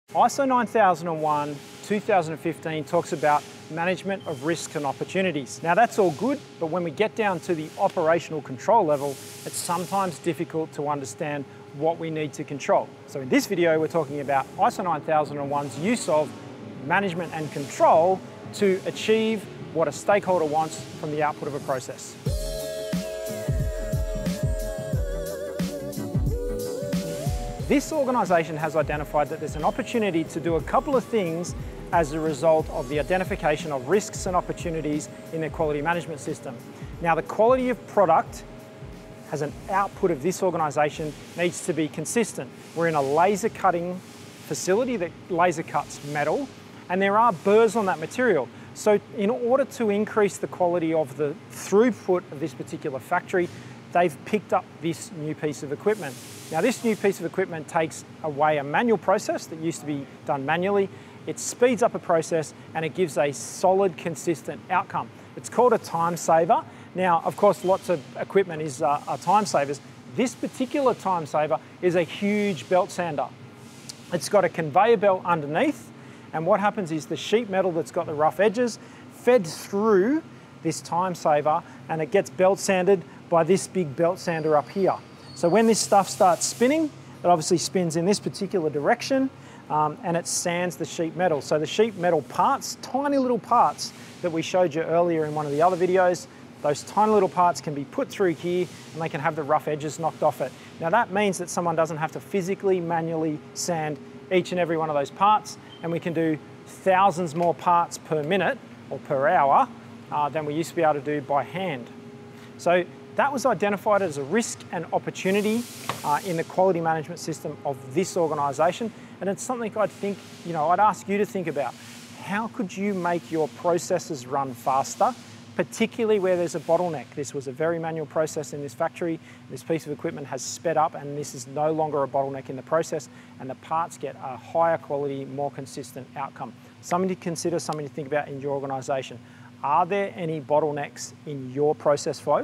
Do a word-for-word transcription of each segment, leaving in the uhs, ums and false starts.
I S O nine thousand one two thousand fifteen talks about management of risks and opportunities. Now that's all good, but when we get down to the operational control level, it's sometimes difficult to understand what we need to control. So in this video, we're talking about I S O nine thousand one's use of management and control to achieve what a stakeholder wants from the output of a process. This organisation has identified that there's an opportunity to do a couple of things as a result of the identification of risks and opportunities in their quality management system. Now, the quality of product as an output of this organisation needs to be consistent. We're in a laser cutting facility that laser cuts metal, and there are burrs on that material. So in order to increase the quality of the throughput of this particular factory, they've picked up this new piece of equipment. Now this new piece of equipment takes away a manual process that used to be done manually. It speeds up a process and it gives a solid, consistent outcome. It's called a time saver. Now, of course, lots of equipment is uh, are time savers. This particular time saver is a huge belt sander. It's got a conveyor belt underneath, and what happens is the sheet metal that's got the rough edges fed through this time saver, and it gets belt sanded by this big belt sander up here. So when this stuff starts spinning, it obviously spins in this particular direction, um, and it sands the sheet metal. So the sheet metal parts, tiny little parts that we showed you earlier in one of the other videos, those tiny little parts can be put through here and they can have the rough edges knocked off it. Now that means that someone doesn't have to physically, manually sand each and every one of those parts, and we can do thousands more parts per minute or per hour uh, than we used to be able to do by hand. So that was identified as a risk and opportunity uh, in the quality management system of this organisation, and it's something I'd think, you know, I'd ask you to think about. How could you make your processes run faster, particularly where there's a bottleneck? This was a very manual process in this factory. This piece of equipment has sped up, and this is no longer a bottleneck in the process, and the parts get a higher quality, more consistent outcome. Something to consider, something to think about in your organisation. Are there any bottlenecks in your process flow?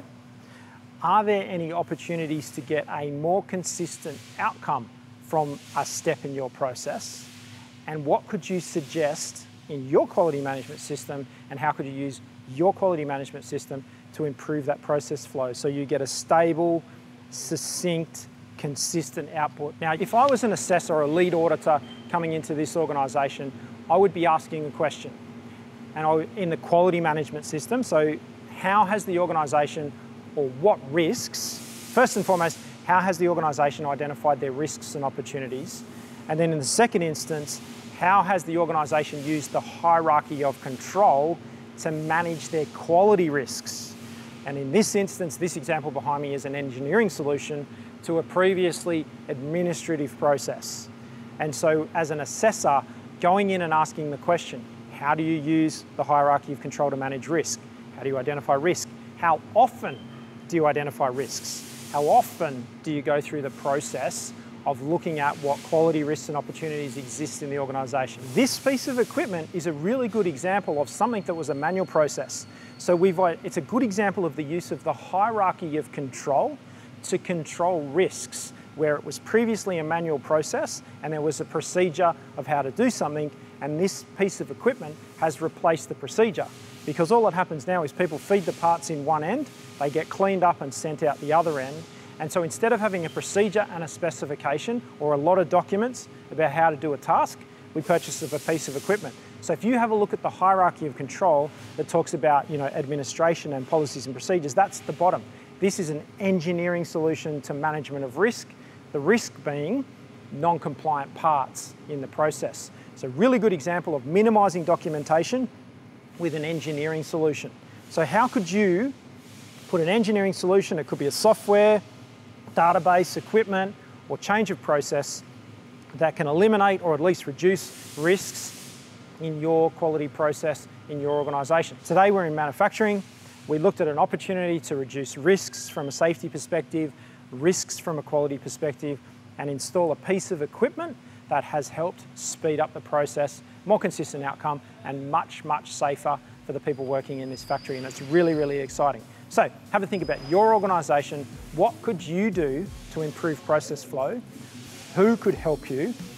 Are there any opportunities to get a more consistent outcome from a step in your process? And what could you suggest in your quality management system, and how could you use your quality management system to improve that process flow so you get a stable, succinct, consistent output? Now, if I was an assessor or a lead auditor coming into this organisation, I would be asking a question. And I, in the quality management system, so how has the organisation, or what risks, first and foremost, how has the organisation identified their risks and opportunities? And then in the second instance, how has the organisation used the hierarchy of control to manage their quality risks? And in this instance, this example behind me is an engineering solution to a previously administrative process. And so as an assessor, going in and asking the question, how do you use the hierarchy of control to manage risk? How do you identify risk? How often do you identify risks? How often do you go through the process of looking at what quality risks and opportunities exist in the organisation? This piece of equipment is a really good example of something that was a manual process. So we've, it's a good example of the use of the hierarchy of control to control risks, where it was previously a manual process and there was a procedure of how to do something, and this piece of equipment has replaced the procedure. Because all that happens now is people feed the parts in one end, they get cleaned up and sent out the other end. And so instead of having a procedure and a specification or a lot of documents about how to do a task, we purchase a piece of equipment. So if you have a look at the hierarchy of control that talks about, you know, administration and policies and procedures, that's the bottom. This is an engineering solution to management of risk, the risk being non-compliant parts in the process. So really good example of minimising documentation with an engineering solution. So how could you put an engineering solution, it could be a software, database, equipment, or change of process that can eliminate or at least reduce risks in your quality process in your organisation. Today we're in manufacturing. We looked at an opportunity to reduce risks from a safety perspective, risks from a quality perspective, and install a piece of equipment that has helped speed up the process, more consistent outcome, and much, much safer for the people working in this factory, and it's really, really exciting. So have a think about your organisation. What could you do to improve process flow? Who could help you?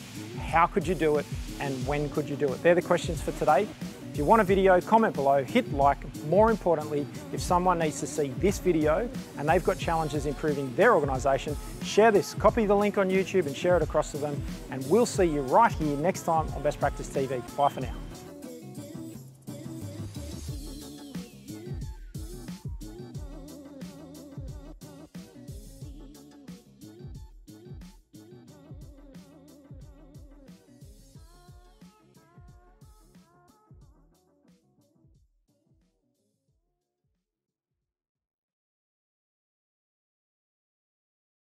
how could you do it and when could you do it? They're the questions for today. If you want a video, comment below, hit like. More importantly, if someone needs to see this video and they've got challenges improving their organisation, share this, copy the link on YouTube and share it across to them, and we'll see you right here next time on Best Practice T V. Bye for now.